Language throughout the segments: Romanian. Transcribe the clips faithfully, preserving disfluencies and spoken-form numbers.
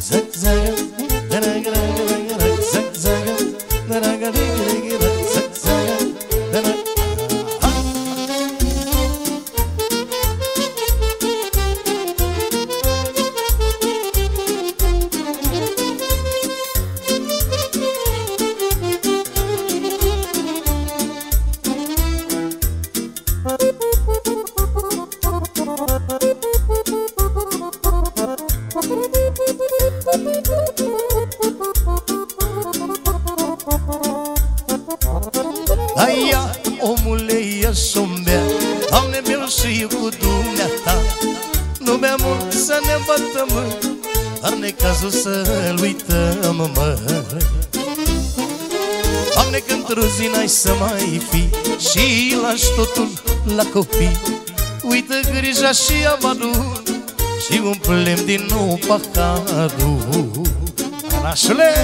Aia, omule, ia să-mi bea, Doamne, beau și eu cu dumneata. Nu bea mult să ne îmbătăm, dar necazul să-l uităm, mă. Doamne, că într-o zi n-ai să mai fi și lași totul la copii. Uită grija și amadul și umplem din nou paharul. Anașule!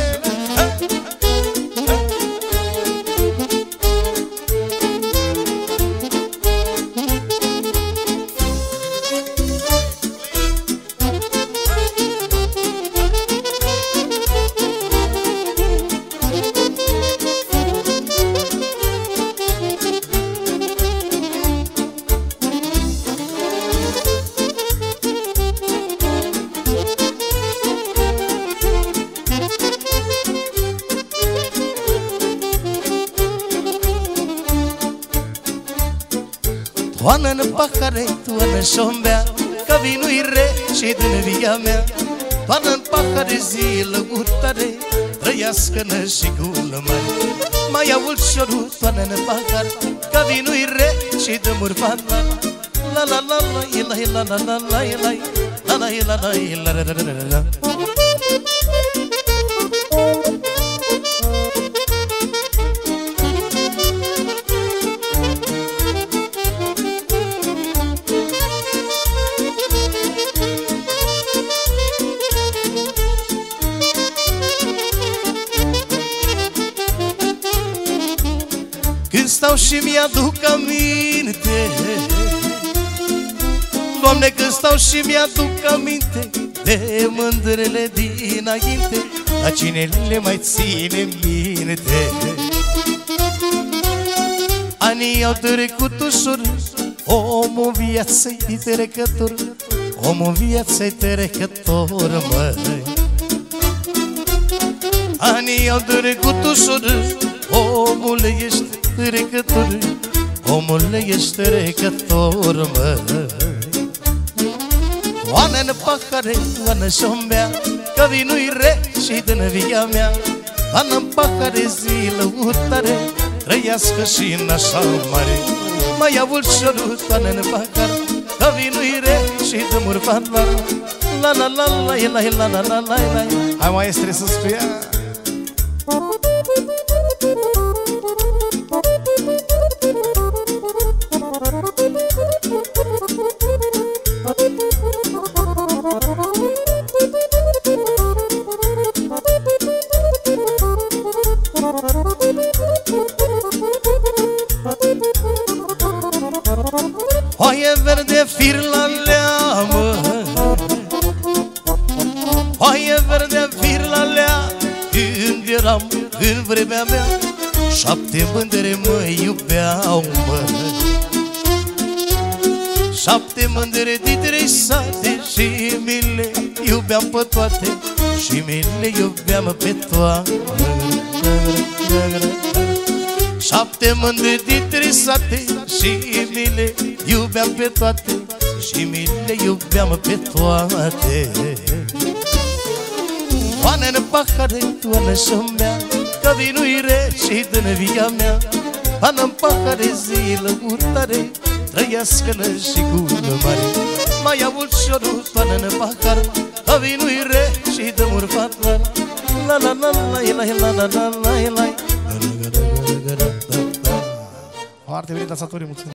Toană-n pahare, toană și-o-mi bea, că vinul-i rece din via mea. Toană-n pahare, zi lăutare, trăiască-nă și gulmări. Mai ault șorul, toană-n pahare, că vinul-i rece de murvat. La la la la la la la la la la la la la la la la la la. Când stau și mi-aduc aminte, Doamne, când stau și mi-aduc aminte de mândrele dinainte, la cine le mai ține minte? Anii au trecut ușor, omul viața-i trecător, omul viața-i trecător, măi. Anii au trecut ușor, omul ești trecător, omul ești trecător, măi. Toană-n pahare, toană și-o-mi bea, că vinul-i rece din via mea. Toană-n pahare, zi lăutare, trăiască și în așa mare. Mai ault șorul, toană-n pahare, că vinul-i rece de murvat. La la la la la la la la la la. Hai, maestre, să spui ea. Oaie verde fir la leamă, oaie verde fir la lea. Când eram în vremea mea, șapte mândre mă iubeau, mă. Șapte mândre din trei sate și mi le iubeam pe toate, și mi le iubeam pe toate. Șapte mândre din trei sate și mi le iubeam pe toate, și mi le iubeam pe toate. Toană-n pahare, toană și-o-mi bea, că vinul-i rece din via mea. Toană-n pahare, zi lăutare, trăiască-nă și gulmări. Mai ault șorul, toană-n pahare, că vinul-i rece de murvat. La la la la la la la la la la. Foarte bine, dansatorii, mulțumesc!